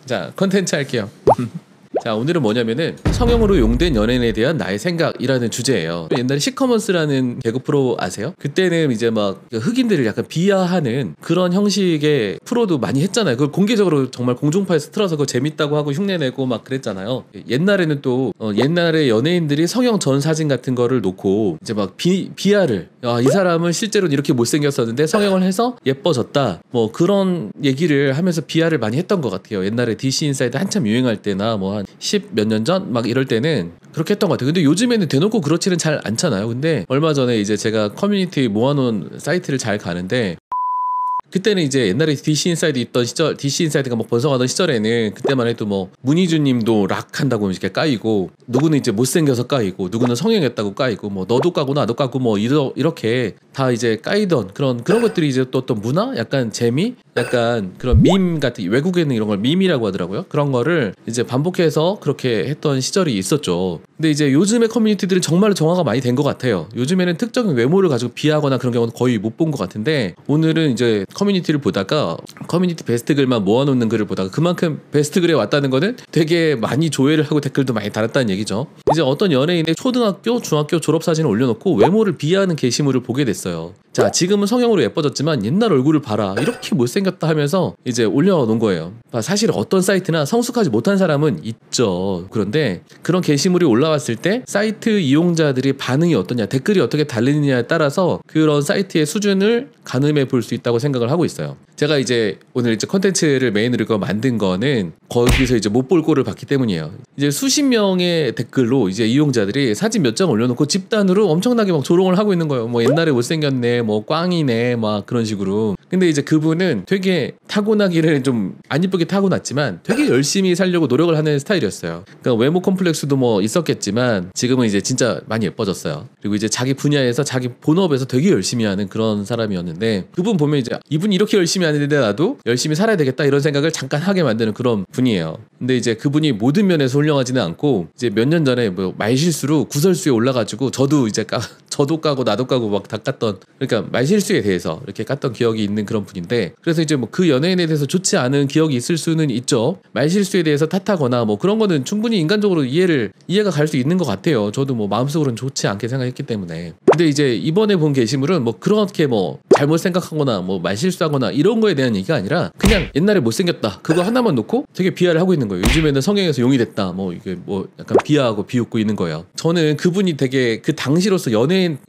자, 컨텐츠 할게요. 자, 오늘은 뭐냐면은 성형으로 용된 연예인에 대한 나의 생각이라는 주제예요. 옛날에 시커먼스라는 개그 프로 아세요? 그때는 이제 막 흑인들을 약간 비하하는 그런 형식의 프로도 많이 했잖아요. 그걸 공개적으로 정말 공중파에서 틀어서 그거 재밌다고 하고 흉내내고 막 그랬잖아요. 옛날에는 또 옛날에 연예인들이 성형 전 사진 같은 거를 놓고 이제 막 비하를 이 사람은 실제로는 이렇게 못생겼었는데 성형을 해서 예뻐졌다, 뭐 그런 얘기를 하면서 비하를 많이 했던 것 같아요. 옛날에 DC 인사이드 한참 유행할 때나 뭐 한 10 몇 년 전 막 이럴 때는 그렇게 했던 것 같아요. 근데 요즘에는 대놓고 그렇지는 잘 않잖아요. 근데 얼마 전에 이제 제가 커뮤니티 모아놓은 사이트를 잘 가는데, 그때는 이제 옛날에 DC 인사이드 있던 시절, DC 인사이드가 뭐 번성하던 시절에는 그때만 해도 뭐 문희준님도 락 한다고 이렇게 까이고, 누구는 이제 못생겨서 까이고, 누구는 성형했다고 까이고, 뭐 너도 까고 나도 까고 뭐 이렇게 다 이제 까이던 그런 것들이 이제 또 어떤 문화, 약간 재미, 약간 그런 밈 같은, 외국에는 이런 걸 밈이라고 하더라고요. 그런 거를 이제 반복해서 그렇게 했던 시절이 있었죠. 근데 이제 요즘의 커뮤니티들은 정말로 정화가 많이 된 것 같아요. 요즘에는 특정인 외모를 가지고 비하하거나 그런 경우는 거의 못 본 것 같은데, 오늘은 이제 커뮤니티를 보다가 커뮤니티 베스트 글만 모아놓는 글을 보다가 그만큼 베스트 글에 왔다는 거는 되게 많이 조회를 하고 댓글도 많이 달았다는 얘기죠. 이제 어떤 연예인의 초등학교, 중학교 졸업사진을 올려놓고 외모를 비하하는 게시물을 보게 됐어요. 자, 지금은 성형으로 예뻐졌지만 옛날 얼굴을 봐라, 이렇게 못생겼다 하면서 이제 올려놓은 거예요. 사실 어떤 사이트나 성숙하지 못한 사람은 있죠. 그런데 그런 게시물이 올라왔을 때 사이트 이용자들의 반응이 어떠냐, 댓글이 어떻게 달리느냐에 따라서 그런 사이트의 수준을 가늠해 볼 수 있다고 생각을 하고 있어요. 제가 이제 오늘 이제 컨텐츠를 메인으로 만든 거는 거기서 이제 못 볼 꼴을 봤기 때문이에요. 이제 수십 명의 댓글로 이제 이용자들이 사진 몇 장 올려놓고 집단으로 엄청나게 막 조롱을 하고 있는 거예요. 뭐 옛날에 못생겼네, 뭐 꽝이네, 막 그런 식으로. 근데 이제 그분은 되게 타고나기를 좀 안 이쁘게 타고났지만 되게 열심히 살려고 노력을 하는 스타일이었어요. 그러니까 외모 컴플렉스도 뭐 있었겠지만 지금은 이제 진짜 많이 예뻐졌어요. 그리고 이제 자기 분야에서, 자기 본업에서 되게 열심히 하는 그런 사람이었는데, 그분 보면 이제 이분이 이렇게 열심히 하는데 나도 열심히 살아야 되겠다 이런 생각을 잠깐 하게 만드는 그런 분이에요. 근데 이제 그분이 모든 면에서 훌륭하지는 않고, 이제 몇 년 전에 뭐 말실수로 구설수에 올라가지고 저도 이제 저도 까고 나도 까고 막 다 깠던, 그러니까 말실수에 대해서 이렇게 깠던 기억이 있는 그런 분인데, 그래서 이제 뭐 그 연예인에 대해서 좋지 않은 기억이 있을 수는 있죠. 말실수에 대해서 탓하거나 뭐 그런 거는 충분히 인간적으로 이해가 갈 수 있는 것 같아요. 저도 뭐 마음속으로는 좋지 않게 생각했기 때문에. 근데 이제 이번에 본 게시물은 뭐 그렇게 뭐 잘못 생각하거나 뭐 말실수하거나 이런 거에 대한 얘기가 아니라 그냥 옛날에 못생겼다, 그거 하나만 놓고 되게 비하를 하고 있는 거예요. 요즘에는 성형에서 용이 됐다, 뭐 이게 뭐 약간 비하하고 비웃고 있는 거예요. 저는 그분이 되게 그 당시로서 연예인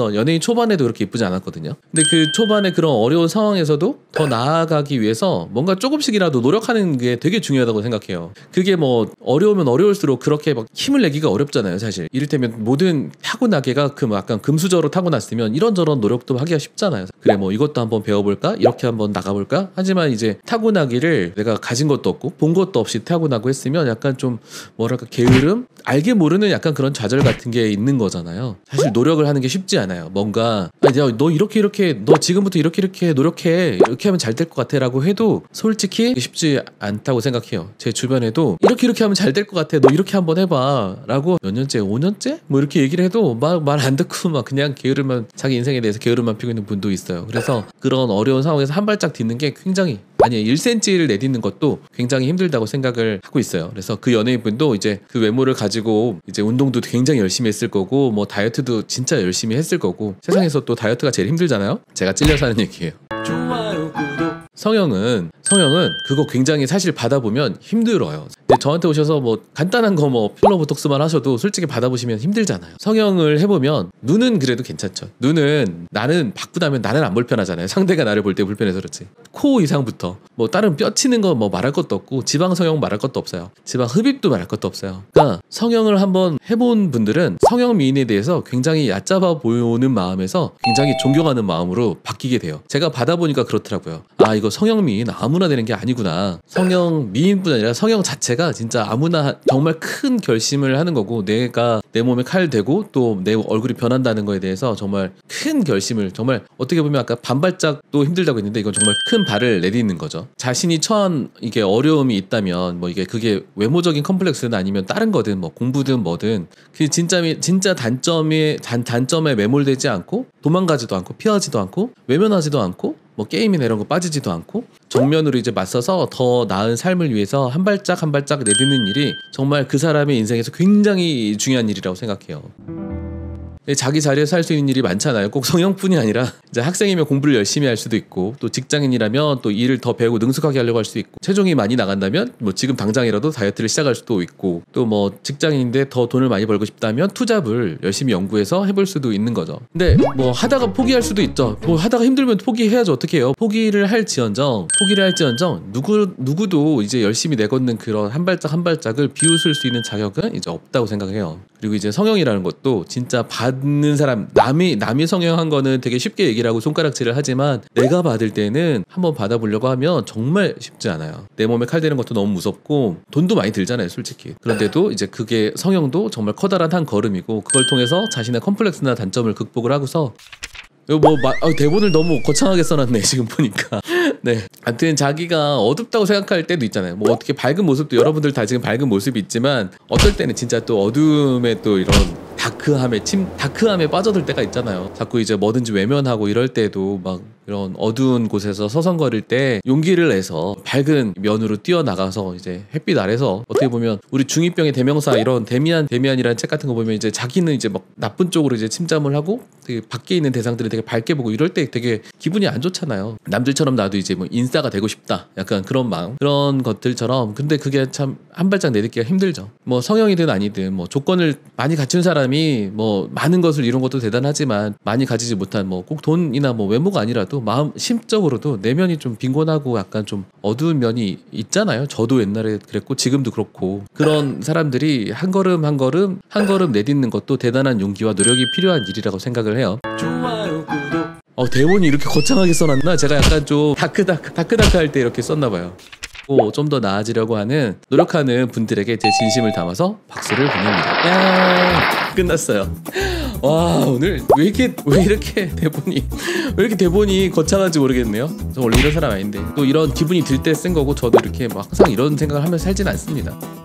초반에도 그렇게 이쁘지 않았거든요. 근데 그 초반에 그런 어려운 상황에서도 더 나아가기 위해서 뭔가 조금씩이라도 노력하는 게 되게 중요하다고 생각해요. 그게 뭐 어려우면 어려울수록 그렇게 막 힘을 내기가 어렵잖아요, 사실. 이를테면 모든 타고나게가 그 약간 금수저로 타고났으면 이런저런 노력도 하기가 쉽잖아요. 그래, 뭐 이것도 한번 배워볼까, 이렇게 한번 나가볼까. 하지만 이제 타고나기를 내가 가진 것도 없고 본 것도 없이 타고나고 했으면 약간 좀 뭐랄까 게으름, 알게 모르는 약간 그런 좌절 같은 게 있는 거잖아요. 사실 노력을 하는 게 쉽지 않아요. 뭔가 너 이렇게 너 지금부터 이렇게 노력해, 이렇게 하면 잘 될 것 같아 라고 해도 솔직히 쉽지 않다고 생각해요. 제 주변에도 이렇게 하면 잘 될 것 같아, 너 이렇게 한번 해봐 라고 몇 년째, 5년째 뭐 이렇게 얘기를 해도 말 안 듣고 막 그냥 게으름만, 자기 인생에 대해서 게으름만 피고 있는 분도 있어요. 그래서 그런 어려운 상황에서 한 발짝 딛는 게 굉장히, 아니 1cm를 내딛는 것도 굉장히 힘들다고 생각을 하고 있어요. 그래서 그 연예인분도 이제 그 외모를 가지고 이제 운동도 굉장히 열심히 했을 거고, 뭐 다이어트도 진짜 열심히 했을 거고, 세상에서 또 다이어트가 제일 힘들잖아요. 제가 찔려서 하는 얘기예요. 좋아요, 구독. 성형은 그거 굉장히 사실 받아보면 힘들어요. 근데 저한테 오셔서 뭐 간단한 거 뭐 필러 보톡스만 하셔도 솔직히 받아보시면 힘들잖아요. 성형을 해보면 눈은 그래도 괜찮죠. 눈은 나는 받고 나면 나는 안 불편하잖아요. 상대가 나를 볼 때 불편해서 그렇지. 코 이상부터 뭐 다른 뼈 치는 거 뭐 말할 것도 없고, 지방 성형 말할 것도 없어요. 지방 흡입도 말할 것도 없어요. 그러니까 성형을 한번 해본 분들은 성형 미인에 대해서 굉장히 얕잡아 보이는 마음에서 굉장히 존경하는 마음으로 바뀌게 돼요. 제가 받아보니까 그렇더라고요. 이거 성형 미인 아무나 되는 게 아니구나. 성형 미인뿐 아니라 성형 자체가 진짜 아무나 정말 큰 결심을 하는 거고, 내가 내 몸에 칼 대고 또 내 얼굴이 변한다는 거에 대해서 정말 큰 결심을, 정말 어떻게 보면 아까 반발짝도 힘들다고 했는데 이건 정말 큰 발을 내딛는 거죠. 자신이 처한 이게 어려움이 있다면 뭐 그게 외모적인 컴플렉스는 아니면 다른 거든 뭐 공부든 뭐든, 그 진짜 단점에 매몰되지 않고 도망가지도 않고 피하지도 않고 외면하지도 않고 뭐 게임이나 이런 거 빠지지도 않고 정면으로 이제 맞서서 더 나은 삶을 위해서 한 발짝 한 발짝 내딛는 일이 정말 그 사람의 인생에서 굉장히 중요한 일이라고 생각해요. 자기 자리에서 할 수 있는 일이 많잖아요. 꼭 성형뿐이 아니라 이제 학생이면 공부를 열심히 할 수도 있고, 또 직장인이라면 또 일을 더 배우고 능숙하게 하려고 할 수도 있고, 체중이 많이 나간다면 뭐 지금 당장이라도 다이어트를 시작할 수도 있고, 또 뭐 직장인인데 더 돈을 많이 벌고 싶다면 투잡을 열심히 연구해서 해볼 수도 있는 거죠. 근데 뭐 하다가 포기할 수도 있죠. 뭐 하다가 힘들면 포기해야죠. 어떻게 해요? 포기를 할지언정 누구도 이제 열심히 내걷는 그런 한 발짝 한 발짝을 비웃을 수 있는 자격은 이제 없다고 생각해요. 그리고 이제 성형이라는 것도 진짜 받는 사람, 남이 성형한 거는 되게 쉽게 얘기를 하고 손가락질을 하지만, 내가 받을 때는 한번 받아보려고 하면 정말 쉽지 않아요. 내 몸에 칼 대는 것도 너무 무섭고 돈도 많이 들잖아요, 솔직히. 그런데도 이제 그게 성형도 정말 커다란 한 걸음이고, 그걸 통해서 자신의 컴플렉스나 단점을 극복을 하고서 대본을 너무 거창하게 써놨네 지금 보니까. 네, 아무튼 자기가 어둡다고 생각할 때도 있잖아요. 뭐 어떻게 밝은 모습도, 여러분들 다 지금 밝은 모습이 있지만 어떨 때는 진짜 또 어둠에 또 이런 다크함에 빠져들 때가 있잖아요. 자꾸 이제 뭐든지 외면하고 이럴 때도 막 이런 어두운 곳에서 서성거릴 때 용기를 내서 밝은 면으로 뛰어나가서 이제 햇빛 아래서, 어떻게 보면 우리 중2병의 대명사 이런 데미안이라는 책 같은 거 보면 이제 자기는 이제 막 나쁜 쪽으로 이제 침잠을 하고 되게 밖에 있는 대상들을 되게 밝게 보고 이럴 때 되게 기분이 안 좋잖아요. 남들처럼 나도 이제 뭐 인싸가 되고 싶다, 약간 그런 마음, 그런 것들처럼. 근데 그게 참 한 발짝 내딛기가 힘들죠. 뭐 성형이든 아니든 뭐 조건을 많이 갖춘 사람이 뭐 많은 것을 이룬 것도 대단하지만, 많이 가지지 못한 뭐 꼭 돈이나 뭐 외모가 아니라도 마음 심적으로도 내면이 좀 빈곤하고 약간 좀 어두운 면이 있잖아요. 저도 옛날에 그랬고 지금도 그렇고, 그런 사람들이 한 걸음 한 걸음 내딛는 것도 대단한 용기와 노력이 필요한 일이라고 생각을 해요. 좋아요, 구독. 대본이 이렇게 거창하게 써놨나? 제가 약간 좀 다크다크 할 때 이렇게 썼나봐요. 좀 더 나아지려고 하는, 노력하는 분들에게 제 진심을 담아서 박수를 보냅니다. 야, 끝났어요. 와, 오늘 왜 이렇게 대본이 거창한지 모르겠네요. 저 원래 이런 사람 아닌데, 또 이런 기분이 들 때 쓴 거고, 저도 이렇게 막 항상 이런 생각을 하면서 살진 않습니다.